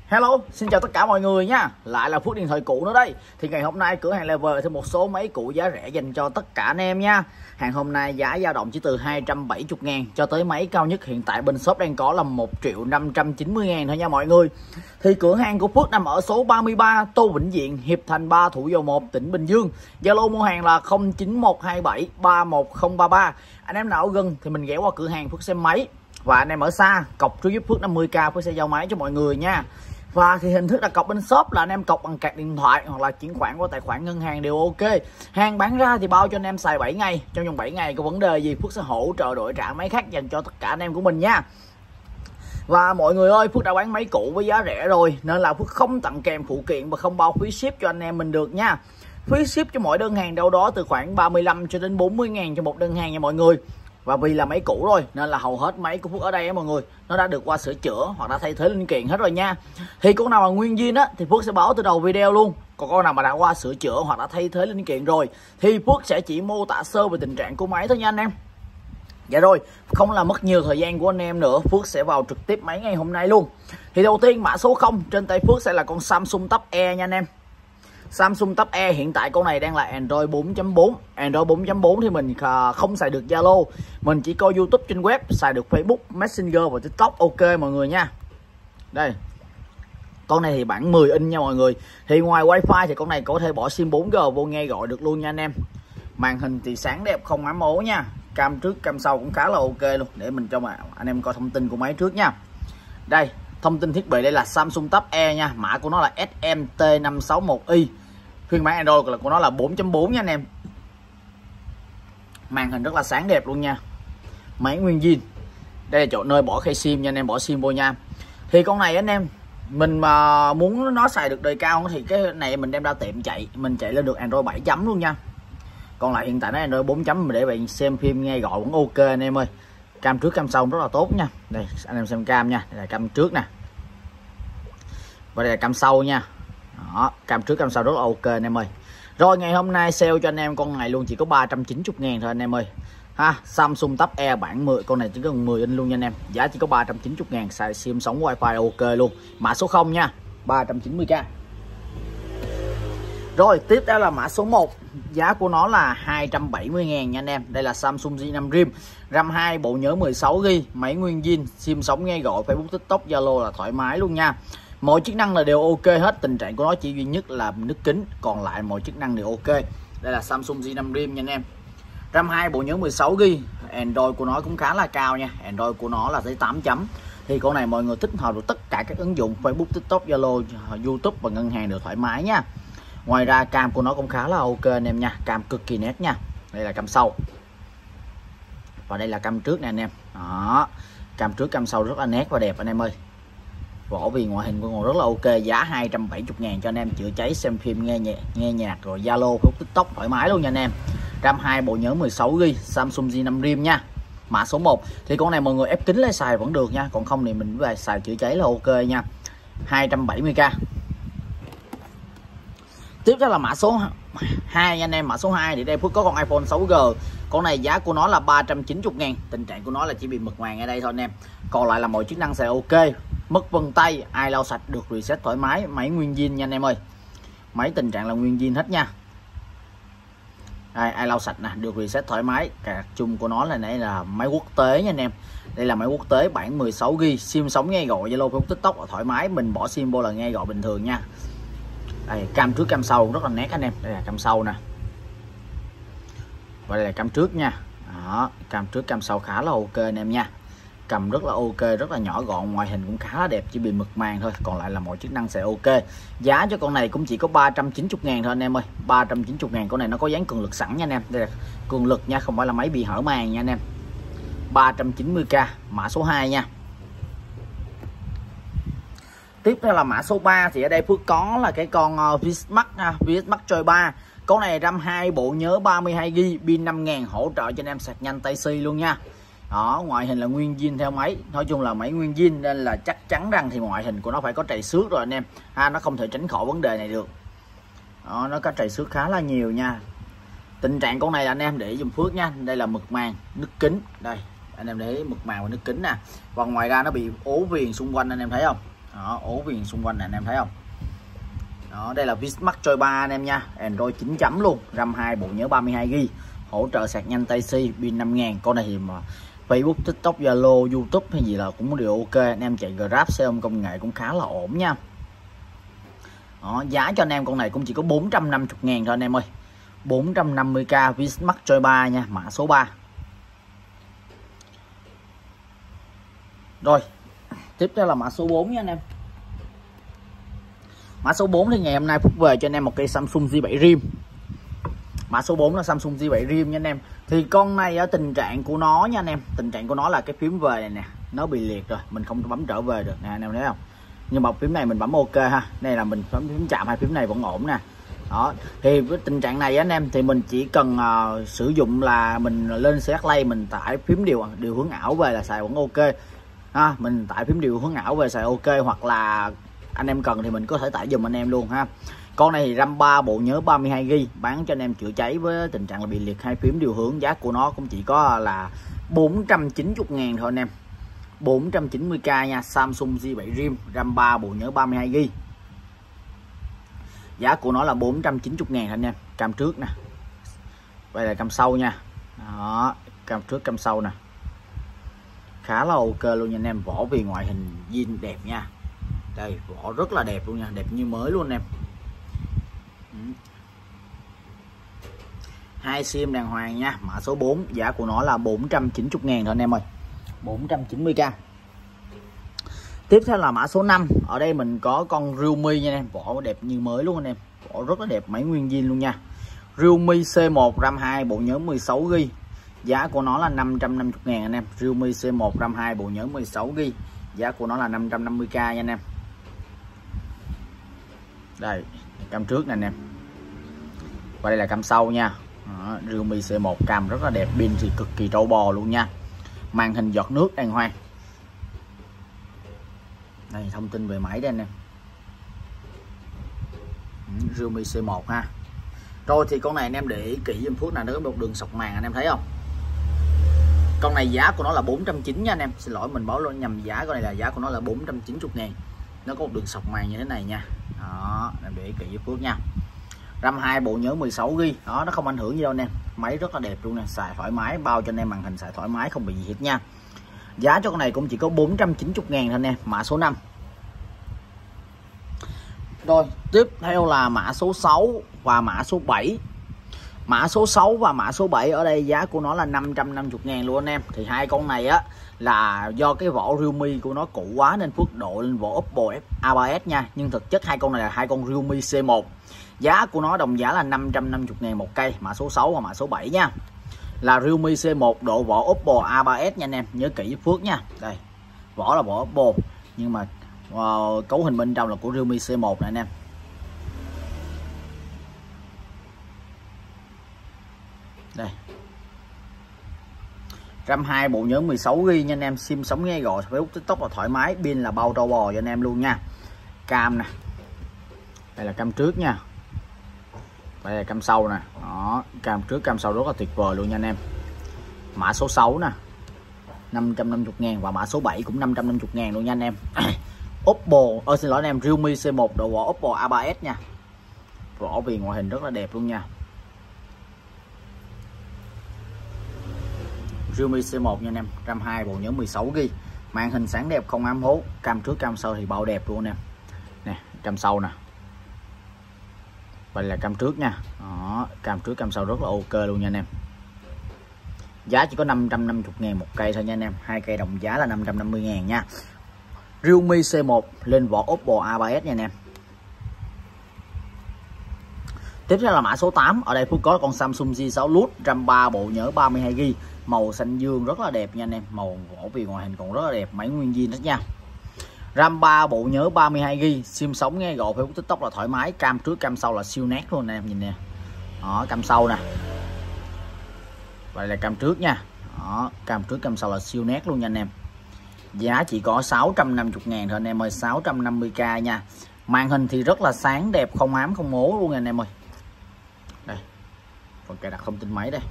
Hello, xin chào tất cả mọi người nha. Lại là Phước điện thoại cũ nữa đây. Thì ngày hôm nay cửa hàng Lever thêm một số máy cũ giá rẻ dành cho tất cả anh em nha. Hàng hôm nay giá dao động chỉ từ 270.000 cho tới máy cao nhất hiện tại bên shop đang có là 1.590.000 thôi nha mọi người. Thì cửa hàng của Phước nằm ở số 33 Tô Vĩnh Diện, Hiệp Thành 3, Thủ Dầu Một, tỉnh Bình Dương. Zalo mua hàng là 09127 31033. Anh em nào ở gần thì mình ghé qua cửa hàng Phước xem máy. Và anh em ở xa cọc trước giúp Phước 50k Phước sẽ giao máy cho mọi người nha. Và thì hình thức đặt cọc bên shop là anh em cọc bằng card điện thoại hoặc là chuyển khoản qua tài khoản ngân hàng đều ok. Hàng bán ra thì bao cho anh em xài 7 ngày. Trong vòng 7 ngày có vấn đề gì Phước sẽ hỗ trợ đổi trả máy khác dành cho tất cả anh em của mình nha. Và mọi người ơi, Phước đã bán máy cũ với giá rẻ rồi nên là Phước không tặng kèm phụ kiện và không bao phí ship cho anh em mình được nha. Phí ship cho mỗi đơn hàng đâu đó từ khoảng 35 cho đến 40.000 cho một đơn hàng nha mọi người. Và vì là máy cũ rồi nên là hầu hết máy của Phước ở đây á mọi người, nó đã được qua sửa chữa hoặc đã thay thế linh kiện hết rồi nha. Thì con nào mà nguyên zin á thì Phước sẽ báo từ đầu video luôn. Còn con nào mà đã qua sửa chữa hoặc đã thay thế linh kiện rồi thì Phước sẽ chỉ mô tả sơ về tình trạng của máy thôi nha anh em. Dạ rồi, không làm mất nhiều thời gian của anh em nữa, Phước sẽ vào trực tiếp máy ngày hôm nay luôn. Thì đầu tiên mã số 0 trên tay Phước sẽ là con Samsung Tab E nha anh em. Samsung Tab E hiện tại con này đang là Android 4.4. Android 4.4 thì mình không xài được Zalo, mình chỉ coi YouTube trên web, xài được Facebook, Messenger và TikTok ok mọi người nha. Đây. Con này thì bản 10 inch nha mọi người. Thì ngoài Wi-Fi thì con này có thể bỏ sim 4G vô nghe gọi được luôn nha anh em. Màn hình thì sáng đẹp không ám ố nha. Cam trước cam sau cũng khá là ok luôn. Để mình cho mà anh em coi thông tin của máy trước nha. Đây, thông tin thiết bị đây là Samsung Tab E nha, mã của nó là SMT561i. Phiên bản Android của nó là 4.4 nha anh em. Màn hình rất là sáng đẹp luôn nha. Máy nguyên zin. Đây là chỗ nơi bỏ khay sim nha anh em, bỏ sim vô nha. Thì con này anh em, mình mà muốn nó xài được đời cao thì cái này mình đem ra tiệm chạy, mình chạy lên được Android 7 chấm luôn nha. Còn lại hiện tại nó Android 4 chấm để bạn xem phim nghe gọi vẫn ok anh em ơi. Cam trước cam sau rất là tốt nha. Đây anh em xem cam nha, đây là cam trước nè. Và đây là cam sau nha. Đó, cam trước cam sau rất là ok anh em ơi. Rồi ngày hôm nay sale cho anh em con này luôn chỉ có 390.000 thôi anh em ơi. Ha, Samsung Tab E bản 10, con này chỉ có 10 inch luôn nha anh em. Giá chỉ có 390.000, xài sim sống wifi ok luôn. Mã số 0 nha, 390k. Rồi tiếp theo là mã số 1. Giá của nó là 270.000 nha anh em. Đây là Samsung J5 Rim, RAM 2, bộ nhớ 16GB, máy nguyên zin, sim sống nghe gọi, Facebook, TikTok, Zalo là thoải mái luôn nha. Mọi chức năng là đều ok hết, tình trạng của nó chỉ duy nhất là nứt kính, còn lại mọi chức năng đều ok. Đây là Samsung J5 Rim nha anh em. RAM 2, bộ nhớ 16GB, Android của nó cũng khá là cao nha. Android của nó là tới 8 chấm. Thì con này mọi người tích hợp được tất cả các ứng dụng Facebook, TikTok, Zalo, YouTube và ngân hàng đều thoải mái nha. Ngoài ra cam của nó cũng khá là ok anh em nha, cam cực kỳ nét nha. Đây là cam sau. Và đây là cam trước nè anh em. Đó, cam trước cam sau rất là nét và đẹp anh em ơi. Vỏ vì ngoại hình của con rất là ok, giá 270.000 cho anh em chữa cháy, xem phim, nghe nhạc rồi Zalo, Facebook, TikTok thoải mái luôn nha anh em. RAM 2, bộ nhớ 16GB, Samsung J5 Rim nha. Mã số 1. Thì con này mọi người ép kính lấy xài vẫn được nha, còn không thì mình về xài chữa cháy là ok nha. 270k. Tiếp theo là mã số 2 nha anh em. Mã số 2 thì đây Phước có con iPhone 6G. Con này giá của nó là 390.000. Tình trạng của nó là chỉ bị mực màng ở đây thôi anh em. Còn lại là mọi chức năng xài ok. Mất vân tay, ai lau sạch được reset thoải mái. Máy nguyên zin nha anh em ơi. Máy tình trạng là nguyên zin hết nha. Đây, ai lau sạch nè, được reset thoải mái. Cả chung của nó là này là máy quốc tế nha anh em. Đây là máy quốc tế bản 16GB, sim sống nghe gọi Zalo, Facebook, TikTok là thoải mái, mình bỏ sim vô là nghe gọi bình thường nha. Đây, cam trước cam sau rất là nét anh em. Đây là cam sau nè. Và đây là cam trước nha. Đó, cam trước cam sau khá là ok anh em nha. Cầm rất là ok, rất là nhỏ gọn, ngoại hình cũng khá là đẹp, chỉ bị mực màng thôi, còn lại là mọi chức năng sẽ ok. Giá cho con này cũng chỉ có 390.000 thôi anh em ơi. 390.000, con này nó có dán cường lực sẵn nha anh em. Đây là cường lực nha, không phải là máy bị hở màng nha anh em. 390k, mã số 2 nha. Tiếp theo là mã số 3 thì ở đây Phước có là cái con Vsmax Vsmax Choice 3. Con này RAM 2, bộ nhớ 32GB, pin 5000, hỗ trợ cho anh em sạc nhanh Type C luôn nha. Đó, ngoại hình là nguyên zin theo máy. Nói chung là máy nguyên zin nên là chắc chắn rằng thì ngoại hình của nó phải có trầy xước rồi anh em. Nó không thể tránh khỏi vấn đề này được. Đó, nó có trầy xước khá là nhiều nha. Tình trạng con này là anh em để dùm Phước nha. Đây là mực màng, nứt kính. Đây, anh em để mực màng và nứt kính nè. Và ngoài ra nó bị ố viền xung quanh anh em thấy không? Đó, ố viền xung quanh này anh em thấy không. Đó, đây là Vmax Choice 3 anh em nha, Android 9 chấm luôn, RAM 2, bộ nhớ 32GB, hỗ trợ sạc nhanh Type-C, pin 5000. Con này thì mà Facebook, TikTok, Zalo, YouTube hay gì là cũng đều ok. Anh em chạy Grab, xe ôm công nghệ cũng khá là ổn nha. Đó, giá cho anh em con này cũng chỉ có 450.000 thôi anh em ơi. 450k Vmax Choice 3 nha, mã số 3. Rồi, tiếp theo là mã số 4 nha anh em. Mã số 4 thì ngày hôm nay Phúc về cho anh em một cây Samsung J7 Rim. Mã số 4 là Samsung J7 Rim nha anh em. Thì con này ở tình trạng của nó nha anh em, tình trạng của nó là cái phím về này nè, nó bị liệt rồi, mình không bấm trở về được nè anh em thấy không. Nhưng mà phím này mình bấm ok ha. Đây là mình bấm phím chạm, hai phím này vẫn ổn nè. Đó, thì với tình trạng này anh em thì mình chỉ cần sử dụng là mình lên CH Play, mình tải phím điều hướng ảo về là xài vẫn ok. Mình tải phím điều hướng ảo về xài ok, hoặc là anh em cần thì mình có thể tải dùm anh em luôn ha. Con này thì RAM 3, bộ nhớ 32GB, bán cho anh em chữa cháy với tình trạng là bị liệt hai phím điều hướng. Giá của nó cũng chỉ có là 490.000 thôi anh em. 490k nha, Samsung J7 Rim, RAM 3, bộ nhớ 32GB. Giá của nó là 490.000 anh em. Cam trước nè, đây là cam sau nha. Đó, cam trước cam sau nè, khá là ok luôn nha anh em. Vỏ vì ngoại hình zin đẹp nha. Đây, vỏ rất là đẹp luôn nha, đẹp như mới luôn anh em. Hai sim đàng hoàng nha. Mã số 4, giá của nó là 490.000 thôi anh em ơi. 490k. Tiếp theo là mã số 5. Ở đây mình có con Realme nha anh em. Vỏ đẹp như mới luôn anh em. Vỏ rất là đẹp, máy nguyên zin luôn nha. Realme C1, RAM 2, bộ nhớ 16GB. Giá của nó là 550.000 anh em. Realme C1, RAM 2, bộ nhớ 16GB. Giá của nó là 550k nha anh em. Đây, cam trước nè anh em. Và đây là cam sau nha. Đó, Realme C1 cam rất là đẹp, pin thì cực kỳ trâu bò luôn nha. Màn hình giọt nước đàng hoàng. Đây, thông tin về máy đây anh em. Realme C1 ha. Rồi thì con này anh em để ý kỹ giùm Phước, là nó có một đường sọc màn anh em thấy không. Con này giá của nó là 490 nha anh em. Xin lỗi mình báo luôn nhầm giá, con này là giá của nó là 490.000. Nó có một đường sọc màn như thế này nha. Đó, em để ý kỹ với Phước nha. RAM 2, bộ nhớ 16GB. Đó, nó không ảnh hưởng gì đâu anh em. Máy rất là đẹp luôn nè, xài thoải mái, bao cho anh em màn hình xài thoải mái, không bị gì hết nha. Giá cho con này cũng chỉ có 490.000 thôi anh em. Mã số 5. Rồi, tiếp theo là mã số 6 và mã số 7. Mã số 6 và mã số 7 ở đây giá của nó là 550.000 luôn anh em. Thì hai con này á là do cái vỏ Realme của nó cũ quá nên Phước độ lên vỏ Oppo A3s nha. Nhưng thực chất hai con này là hai con Realme C1. Giá của nó đồng giá là 550.000 một cây. Mã số 6 và mã số 7 nha. Là Realme C1 độ vỏ Oppo A3s nha anh em. Nhớ kỹ với Phước nha. Đây, vỏ là vỏ Oppo nhưng mà cấu hình bên trong là của Realme C1 này anh em. Đây, RAM 2, bộ nhớ 16GB nha anh em. Sim sống nghe gọi Facebook, TikTok là thoải mái, pin là bao trâu bò cho anh em luôn nha. Cam nè, đây là cam trước nha, đây là cam sau nè. Đó, cam trước cam sau rất là tuyệt vời luôn nha anh em. Mã số 6 nè, 550.000 và mã số 7 cũng 550.000 luôn nha anh em. Oppo, xin lỗi anh em, Realme C1 độ vỏ Oppo A3s nha. Vỏ vì ngoại hình rất là đẹp luôn nha. Realme C1 nha anh em, RAM 2, bộ nhớ 16GB. Màn hình sáng đẹp không ám hố, cam trước cam sau thì bao đẹp luôn nè. Nè, cam sau nè. Vậy là cam trước nha. Đó, cam trước cam sau rất là ok luôn nha anh em. Giá chỉ có 550.000 một cây thôi nha anh em. Hai cây đồng giá là 550.000 nha. Realme C1 lên vỏ Oppo A3s nha anh em. Tiếp theo là mã số 8. Ở đây Phước có con Samsung J6 Lite, RAM 3, bộ nhớ 32GB. Màu xanh dương rất là đẹp nha anh em. Màu vỏ vì ngoại hình còn rất là đẹp, máy nguyên zin hết nha. RAM 3, bộ nhớ 32GB. Sim sống nghe gọi Facebook, TikTok là thoải mái. Cam trước cam sau là siêu nét luôn anh em, nhìn nè. Đó, cam sau nè. Vậy là cam trước nha. Đó, cam trước cam sau là siêu nét luôn nha anh em. Giá chỉ có 650.000 thôi anh em ơi, 650k nha. Màn hình thì rất là sáng đẹp, không ám không mố luôn nha anh em ơi. Đây, phần cài đặt thông tin máy đây.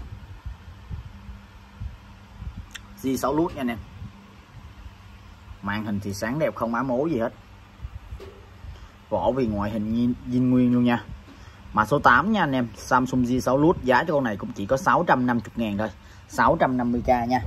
J6 Lite nha anh em. Màn hình thì sáng đẹp không ám mố gì hết. vỏ vì ngoại hình zin nguyên luôn nha. Mã số 8 nha anh em, Samsung J6 Lite, giá cho con này cũng chỉ có 650.000 thôi, 650k nha.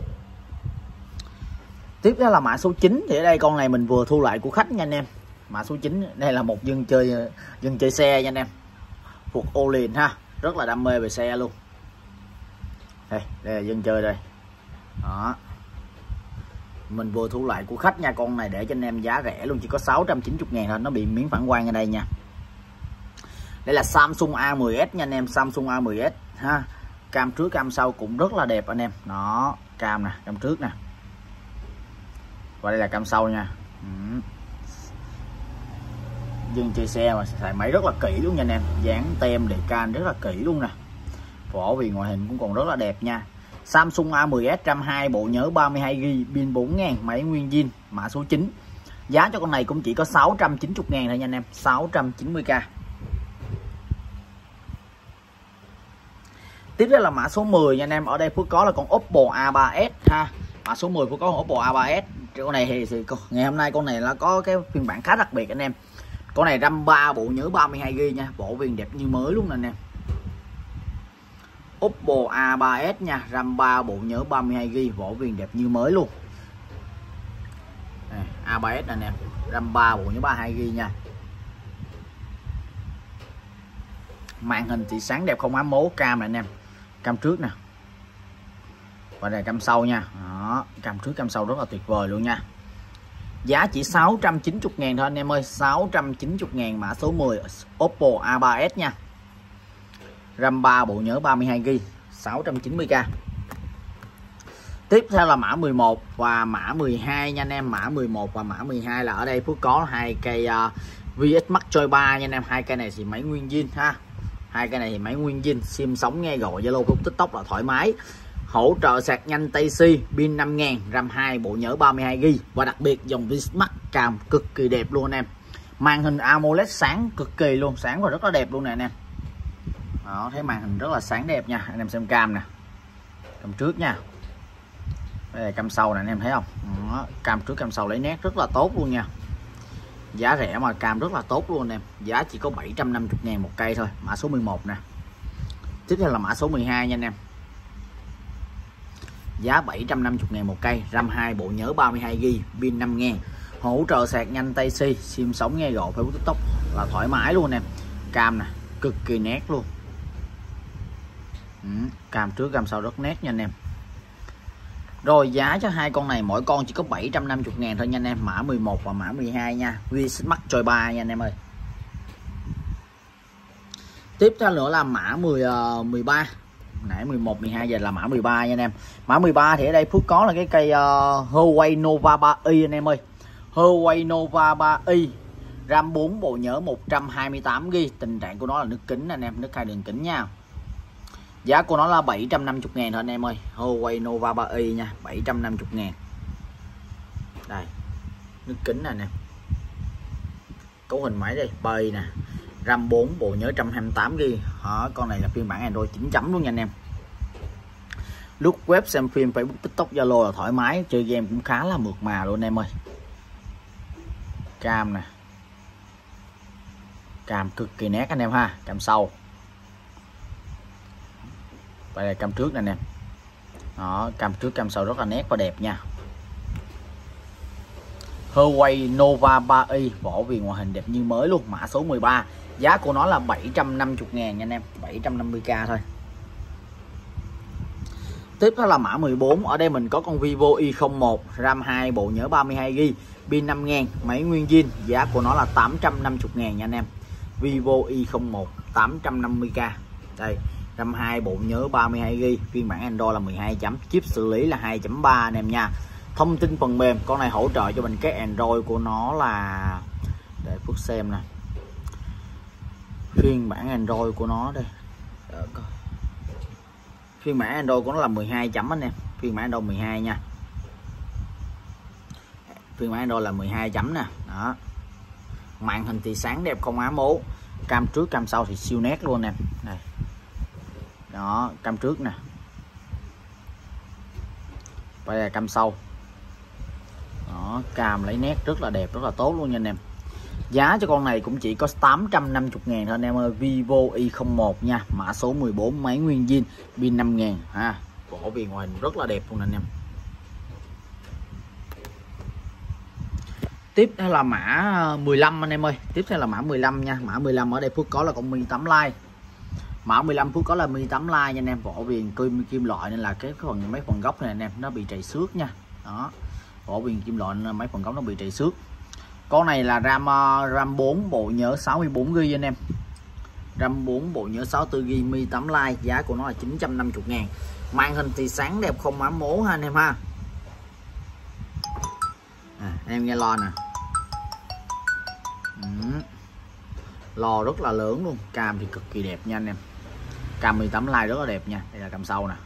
Tiếp theo là mã số 9, thì ở đây con này mình vừa thu lại của khách nha anh em. Mã số 9 đây là một dân chơi xe nha anh em, thuộc ô liền ha, rất là đam mê về xe luôn. Đây là dân chơi đây đó, mình vừa thu lại của khách nha. Con này để cho anh em giá rẻ luôn, chỉ có 690.000 thôi, nó bị miếng phản quang ở đây nha. Đây là Samsung A10s nha anh em, Samsung A10s ha. Cam trước cam sau cũng rất là đẹp anh em. Đó, cam nè, cam trước nè. Và đây là cam sau nha. Dân chơi xe mà xài máy rất là kỹ luôn nha anh em, dán tem đề can rất là kỹ luôn nè. Vỏ vì ngoại hình cũng còn rất là đẹp nha. Samsung A10s RAM 2, bộ nhớ 32GB, pin 4000, máy nguyên zin, mã số 9. Giá cho con này cũng chỉ có 690.000 thôi nha anh em, 690k. Tiếp theo là mã số 10 nha anh em. Ở đây Phước có là con Oppo A3s ha. Mã số 10 Phước có con Oppo A3s. Con này thì ngày hôm nay con này là có cái phiên bản khá đặc biệt anh em. Con này RAM 3, bộ nhớ 32GB nha, vỏ viền đẹp như mới luôn nè anh em. Oppo A3s nha, RAM 3, bộ nhớ 32GB, vỏ viền đẹp như mới luôn. Đây, A3s nè anh em, RAM 3, bộ nhớ 32GB nha. Màn hình thì sáng đẹp không ám mố, cam này anh em. Cam trước nè. Và đây cam sau nha. Đó, cam trước cam sau rất là tuyệt vời luôn nha. Giá chỉ 690.000 thôi anh em ơi, 690.000, mã số 10 Oppo A3s nha. RAM 3, bộ nhớ 32GB, 690k. Tiếp theo là mã 11 và mã 12 nha anh em. Mã 11 và mã 12 là ở đây Phước có hai cây VX Max Joy 3 nha anh em. Hai cây này thì máy nguyên zin ha. Hai cây này thì máy nguyên zin, sim sống nghe gọi Zalo Facebook TikTok là thoải mái. Hỗ trợ sạc nhanh Type-C, pin 5000, RAM 2, bộ nhớ 32GB. Và đặc biệt dòng VX Max cam cực kỳ đẹp luôn anh em. Màn hình AMOLED sáng cực kỳ luôn, sáng và rất là đẹp luôn nè anh em. Đó, thấy màn hình rất là sáng đẹp nha. Anh em xem cam nè. Cam trước nha. Đây là cam sau nè anh em thấy không? Đó, cam trước cam sau lấy nét rất là tốt luôn nha. Giá rẻ mà cam rất là tốt luôn anh em. Giá chỉ có 750.000 một cây thôi. Mã số 11 nè. Tiếp theo là mã số 12 nha anh em. Giá 750.000 một cây, RAM 2, bộ nhớ 32GB, pin 5000, hỗ trợ sạc nhanh Type-C, sim sống nghe gọi Facebook TikTok là thoải mái luôn anh em. Cam nè, cực kỳ nét luôn. Cam trước cam sau rất nét nha anh em. Rồi giá cho hai con này mỗi con chỉ có 750.000 thôi nha anh em. Mã 11 và mã 12 nha. VX Max Joy 3 nha anh em ơi. Tiếp theo nữa là mã 13. Nãy 11, 12 giờ là mã 13 nha anh em. Mã 13 thì ở đây Phước có là cái cây Huawei Nova 3i anh em ơi. Huawei Nova 3i, RAM 4, bộ nhớ 128GB. Tình trạng của nó là nứt kính anh em, nứt hai đường kính nha. Giá của nó là 750.000 thôi anh em ơi. Huawei Nova 3i nha, 750.000. Đây, nứt kính này nè. Cấu hình máy đây, bay nè. RAM 4, bộ nhớ 128GB. Đó, con này là phiên bản Android 9 chấm luôn nha anh em. Lướt web, xem phim, Facebook, TikTok, Zalo là thoải mái. Chơi game cũng khá là mượt mà luôn anh em ơi. Cam nè. Cam cực kỳ nét anh em ha. Cam sau. Đây là cam trước nè anh em. Đó, cam trước cam sau rất là nét và đẹp nha. Huawei Nova 3i, vỏ viền ngoại hình đẹp như mới luôn. Mã số 13. Giá của nó là 750.000 nha anh em, 750k thôi. Tiếp theo là mã 14. Ở đây mình có con Vivo Y01, RAM 2, bộ nhớ 32GB, pin 5000, máy nguyên zin. Giá của nó là 850.000 nha anh em. Vivo Y01 850k. Đây, RAM 2, bộ nhớ 32GB, phiên bản Android là 12 chấm, chip xử lý là 2.3 anh em nha. Thông tin phần mềm, con này hỗ trợ cho mình cái Android của nó là, để Phước xem nè, phiên bản Android của nó đây. Phiên bản Android của nó là 12 chấm anh em, phiên bản Android 12 nha. Phiên bản Android là 12 chấm nè. Đó. Màn hình thì sáng đẹp không ám ố. Cam trước cam sau thì siêu nét luôn em. Đây. Đó, cam trước nè. Đây là cam sau. Đó, cam lấy nét rất là đẹp, rất là tốt luôn nha anh em. Giá cho con này cũng chỉ có 850.000 thôi anh em ơi. Vivo Y01 nha, mã số 14, máy nguyên zin, pin 5000 ha. Vỏ viền ngoài rất là đẹp luôn anh em. Tiếp theo là mã 15 anh em ơi. Tiếp theo là mã 15 nha. Mã 15 ở đây Phước có là con Mi 8 Lite. Mã 15 Phước có là Mi 8 Lite nha anh em. Vỏ viền kim loại nên là cái mấy phần góc này anh em nó bị trầy xước nha. Đó. Vỏ viền kim loại nên mấy phần góc nó bị trầy xước. Con này là RAM 4 bộ nhớ 64GB anh em. RAM 4 bộ nhớ 64GB, Mi 8 Lite, giá của nó là 950.000. Màn hình thì sáng đẹp không ám mố ha anh em ha. Em nghe lo nè. Lò rất là lớn luôn, cam thì cực kỳ đẹp nha anh em. Cam 18 Lite rất là đẹp nha. Đây là cam sau nè.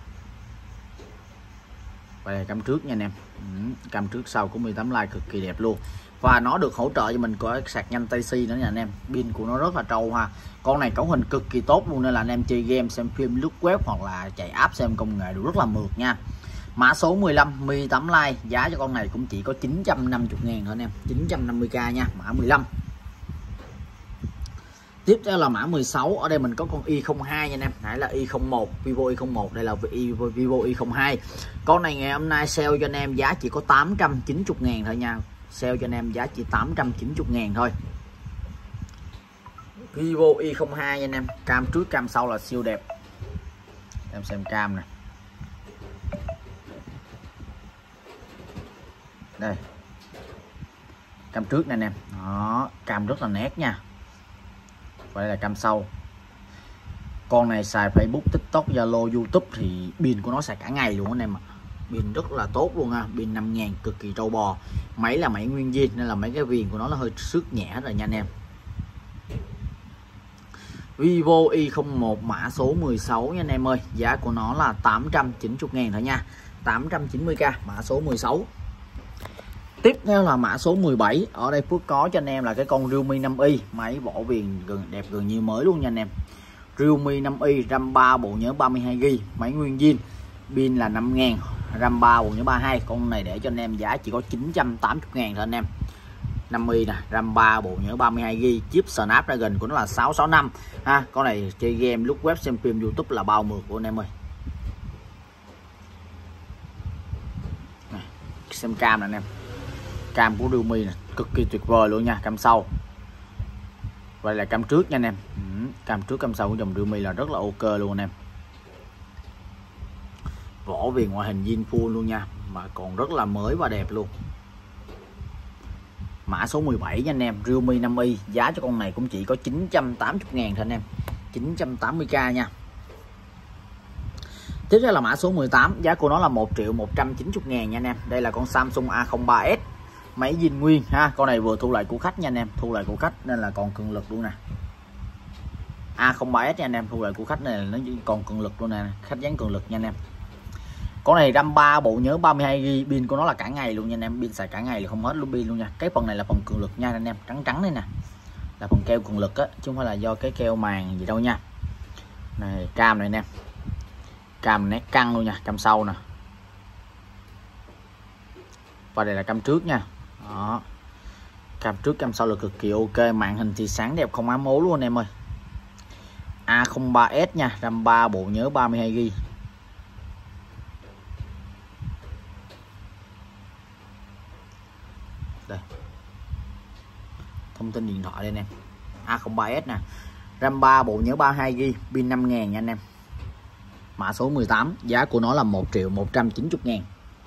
Và đây là cam trước nha anh em. Cam trước sau của 18 Lite cực kỳ đẹp luôn. Và nó được hỗ trợ cho mình có sạc nhanh Type-C nữa nha anh em. Pin của nó rất là trâu ha. Con này cấu hình cực kỳ tốt luôn nên là anh em chơi game, xem phim, lướt web hoặc là chạy app xem công nghệ đều rất là mượt nha. Mã số 15 Mi 8 Lite, giá cho con này cũng chỉ có 950.000 thôi anh em, 950k nha, mã 15. Tiếp theo là mã 16, ở đây mình có con Y02 nha anh em, nãy là Y01, Vivo Y01, đây là Vivo Y02. Con này ngày hôm nay sale cho anh em giá chỉ có 890.000 thôi nha, sale cho anh em giá chỉ 890.000 thôi. Vivo Y02 nha anh em, cam trước cam sau là siêu đẹp. Em xem cam này. Đây. Cam trước này anh em. Đó, cam rất là nét nha. Và đây là cam sau. Con này xài Facebook, TikTok, Zalo, YouTube thì pin của nó xài cả ngày luôn anh em ạ. Pin rất là tốt luôn ha, pin 5000 cực kỳ trâu bò. Máy là máy nguyên zin nên là mấy cái viền của nó hơi xước nhẹ rồi nha anh em. Vivo Y01 mã số 16 nha anh em ơi, giá của nó là 890.000 thôi nha. 890k, mã số 16. Tiếp theo là mã số 17, ở đây Phước có cho anh em là cái con Realme 5i, máy vỏ viền đẹp gần như mới luôn nha anh em. Realme 5i, RAM 3 bộ nhớ 32GB, máy nguyên zin, pin là 5000, RAM 3 bộ nhớ 32. Con này để cho anh em giá chỉ có 980.000 thôi anh em. 5i nè, RAM 3 bộ nhớ 32GB, chip Snapdragon của nó là 665 ha. Con này chơi game, lướt web, xem phim, YouTube là bao mượt của anh em ơi. Này, xem cam nè anh em. Cam của Realme này cực kỳ tuyệt vời luôn nha, cam sau. Vậy là cam trước nha anh em. Cam trước cam sau của dòng Realme là rất là ok luôn anh em. Vỏ viền ngoại hình zin full luôn nha, mà còn rất là mới và đẹp luôn. Mã số 17 nha anh em, Realme 5i, giá cho con này cũng chỉ có 980.000 thôi anh em. 980k nha. Tiếp theo là mã số 18, giá của nó là 1.190.000 nha anh em. Đây là con Samsung A03s, máy zin nguyên ha. Con này vừa thu lại của khách nha anh em, thu lại của khách nên là còn cường lực luôn nè. A03s nha anh em, thu lại của khách này là nó còn cường lực luôn nè, khách dán cường lực nha anh em. Con này RAM 3 bộ nhớ 32GB, pin của nó là cả ngày luôn nha anh em, pin xài cả ngày là không hết luôn pin luôn nha. Cái phần này là phần cường lực nha anh em, trắng trắng đây nè, là phần keo cường lực á, chứ không phải là do cái keo màng gì đâu nha. Này cam này anh em, cam nét căng luôn nha, cam sau nè. Và đây là cam trước nha. Đó. Cam trước cam sau là cực kỳ ok, màn hình thì sáng đẹp không ám mố luôn anh em ơi. A03s nha, RAM 3 bộ nhớ 32GB. Đây. Thông tin điện thoại đây anh em. A03s nè. RAM 3 bộ nhớ 32GB, pin 5000 nha anh em. Mã số 18, giá của nó là 1.190.000.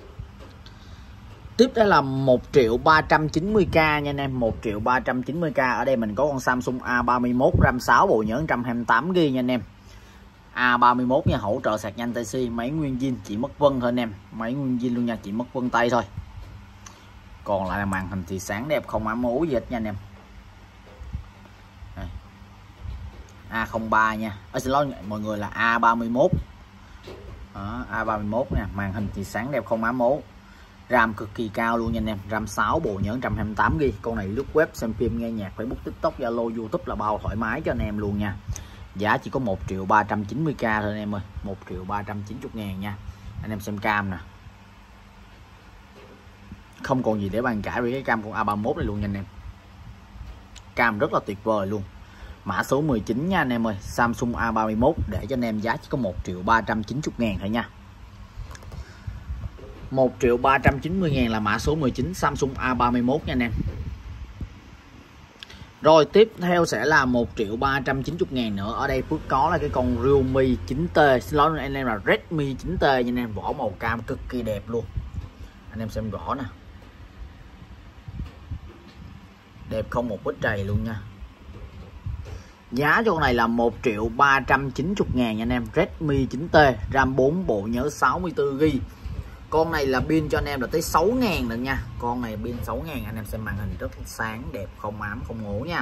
Tiếp theo là 1.390k nha anh em, 1.390k. Ở đây mình có con Samsung A31, RAM 6 bộ nhớ 128GB nha anh em. A31 nha, hỗ trợ sạc nhanh Type-C, máy nguyên zin, chỉ mất vân thôi anh em, máy nguyên zin luôn nha, chỉ mất vân tay thôi. Còn lại là màn hình thì sáng đẹp không ám mố gì hết nha anh em. Đây. A03 nha, xin lỗi mọi người là A31. Đó, A31 nè, màn hình thì sáng đẹp không ám mố. RAM cực kỳ cao luôn nha anh em, RAM 6 bộ nhớ 128GB. Con này lướt web, xem phim, nghe nhạc, Facebook, TikTok, Zalo, YouTube là bao thoải mái cho anh em luôn nha. Giá chỉ có 1.390k thôi anh em ơi, 1.390.000 nha. Anh em xem cam nè, không còn gì để bàn cãi với cái cam con A31 này luôn nha anh em. cam rất là tuyệt vời luôn. Mã số 19 nha anh em ơi, Samsung A31 để cho anh em giá chỉ có 1.390.000 thôi nha. 1.390.000 là mã số 19 Samsung A31 nha anh em. Rồi tiếp theo sẽ là 1.390.000 nữa. Ở đây Phước có là cái con Realme 9T, xin lỗi anh em là Redmi 9T nha anh em, vỏ màu cam cực kỳ đẹp luôn. Anh em xem vỏ nè, đẹp không một vết trầy luôn nha. Giá cho con này là 1.390.000 nha anh em. Redmi 9T, RAM 4, bộ nhớ 64GB. Con này là pin cho anh em là tới 6.000 nữa nha. Con này pin 6.000, anh em xem màn hình rất sáng, đẹp, không ám, không ngố nha.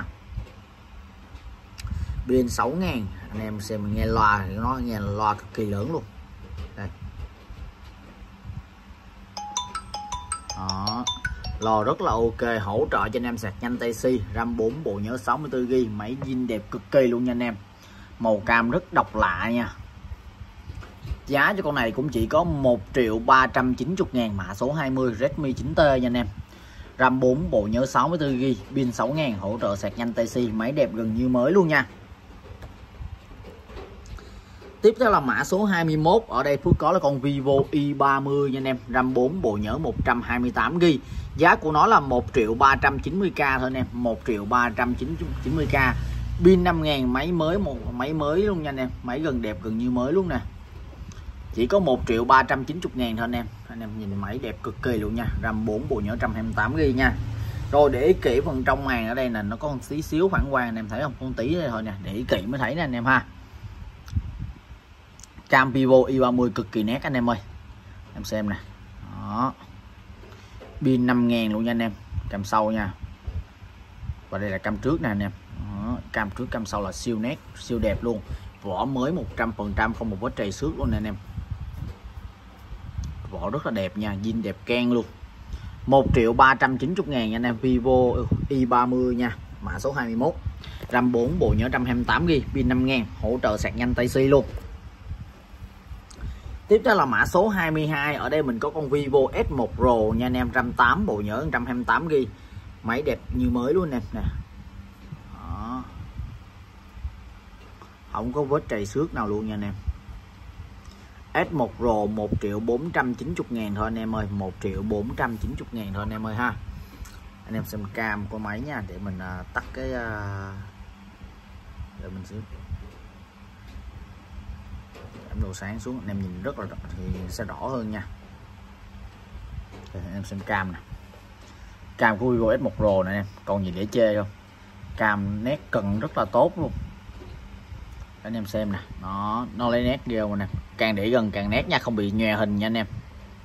Pin 6.000, anh em xem nghe loa, nó nghe loa cực kỳ lớn luôn. Đây. Đó. Lò rất là ok, hỗ trợ cho anh em sạc nhanh Type-C, RAM 4, bộ nhớ 64GB, máy zin đẹp cực kỳ luôn nha anh em. Màu cam rất độc lạ nha. Giá cho con này cũng chỉ có 1.390.000, mã số 20 Redmi 9T nha anh em. RAM 4, bộ nhớ 64GB, pin 6.000, hỗ trợ sạc nhanh Type-C, máy đẹp gần như mới luôn nha. Tiếp theo là mã số 21, ở đây Phước có là con Vivo Y30 nha anh em, RAM 4, bộ nhớ 128GB. Giá của nó là 1.390.000 thôi anh em, 1.390.000. Pin 5.000, máy mới, một máy mới luôn nha anh em, máy gần đẹp gần như mới luôn nè. Chỉ có 1.390.000 thôi anh em. Anh em nhìn máy đẹp cực kỳ luôn nha, RAM 4, bộ nhớ 128GB nha. Rồi để ý kỹ phần trong màn ở đây là nó có một tí xíu phản quang, anh em thấy không, con tí đây thôi nè, để ý kỹ mới thấy nè anh em ha. Cam Vivo Y30 cực kỳ nét anh em ơi, em xem nè. Đó, pin 5.000 luôn nha anh em, cam sau nha. Và đây là cam trước nè anh em. Đó, cam trước cam sau là siêu nét, siêu đẹp luôn. Vỏ mới 100%, không một vết trầy xước luôn nè anh em. Vỏ rất là đẹp nha, zin đẹp keng luôn. 1.390.000 nha anh em. Vivo Y30 nha, mã số 21, RAM 4, bộ nhớ 128GB, pin 5.000, hỗ trợ sạc nhanh Type-C luôn. Tiếp theo là mã số 22, ở đây mình có con Vivo S1 Pro nha anh em, RAM 8, bộ nhớ 128GB, máy đẹp như mới luôn nè. Đó, không có vết trầy xước nào luôn nha anh em. S1 Pro 1.490.000 thôi anh em ơi, 1.490.000 thôi anh em ơi ha. Anh em xem cam của máy nha, để mình tắt cái để mình giảm độ sáng xuống, anh em nhìn rất là thì sẽ rõ hơn nha. Để anh em xem cam nè, cam của Vivo S1 Pro này anh em, còn gì để chê không, cam nét cần rất là tốt luôn. Anh em xem nè, nó lấy nét ghê mà nè, càng để gần càng nét nha, không bị nhòe hình nha anh em.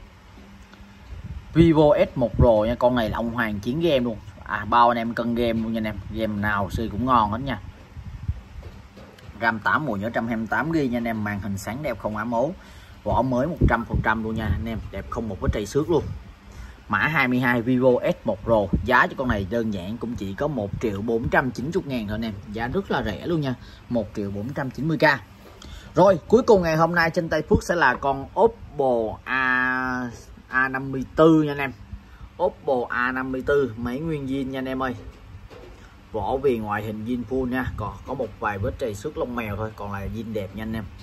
Vivo S1 Pro nha, con này là ông hoàng chiến game luôn, bao anh em cân game luôn nha anh em, game nào xưa cũng ngon hết nha. RAM 8, bộ nhớ 128GB nha anh em, màn hình sáng đẹp không ám ố, vỏ mới 100% luôn nha anh em, đẹp không một vết trầy xước luôn. Mã 22 Vivo S1 Pro, giá cho con này đơn giản cũng chỉ có 1.490.000 thôi anh em, giá rất là rẻ luôn nha, 1.490.000. Rồi cuối cùng ngày hôm nay trên tay Phước sẽ là con Oppo A54 nha anh em. Oppo A54 máy nguyên zin nha anh em ơi, vỏ viền ngoại hình zin full nha, còn có một vài vết trầy xước lông mèo thôi, còn lại là zin đẹp nha anh em.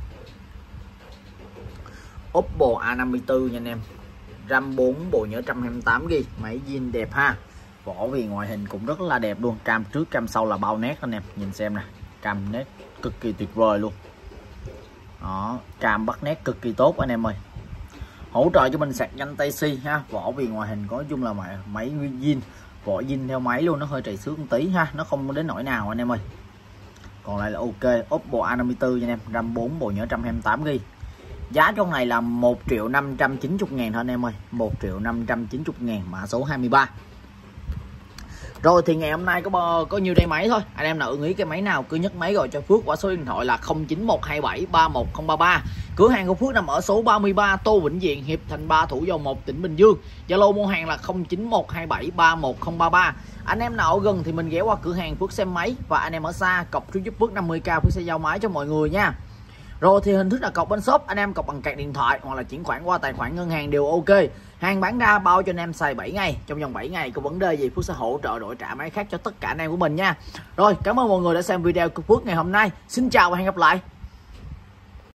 Oppo A54 nha anh em, RAM 4, bộ nhớ 128GB, máy zin đẹp ha. Vỏ viền ngoại hình cũng rất là đẹp luôn, cam trước cam sau là bao nét anh em, nhìn xem nè, cam nét cực kỳ tuyệt vời luôn. Đó, cam bắt nét cực kỳ tốt anh em ơi. Hỗ trợ cho mình sạc nhanh Type-C ha. Vỏ viền ngoại hình có chung là máy nguyên zin, vỏ zin theo máy luôn, nó hơi trầy xước một tí ha, nó không đến nỗi nào anh em ơi. Còn lại là ok. Oppo A54 nha anh em, RAM 4, bộ nhớ 128GB. Giá trong này là 1.590.000 thôi anh em ơi, 1.590.000, mã số 23. Rồi thì ngày hôm nay có nhiêu đây máy thôi. Anh em nào ưng ý cái máy nào cứ nhấc máy gọi cho Phước qua số điện thoại là 0912731033. Cửa hàng của Phước nằm ở số 33 Tô Vĩnh Diện, Hiệp Thành 3, Thủ Dầu Một, tỉnh Bình Dương. Zalo mua hàng là 0912731033. Anh em nào ở gần thì mình ghé qua cửa hàng Phước xem máy, và anh em ở xa cọc trước giúp Phước 50k, Phước sẽ giao máy cho mọi người nha. Rồi thì hình thức đặt cọc bên shop, anh em cọc bằng card điện thoại hoặc là chuyển khoản qua tài khoản ngân hàng đều ok. Hàng bán ra bao cho anh em xài 7 ngày. Trong vòng 7 ngày có vấn đề gì Phước sẽ hỗ trợ đổi trả máy khác cho tất cả anh em của mình nha. Rồi, cảm ơn mọi người đã xem video của Phước ngày hôm nay. Xin chào và hẹn gặp lại.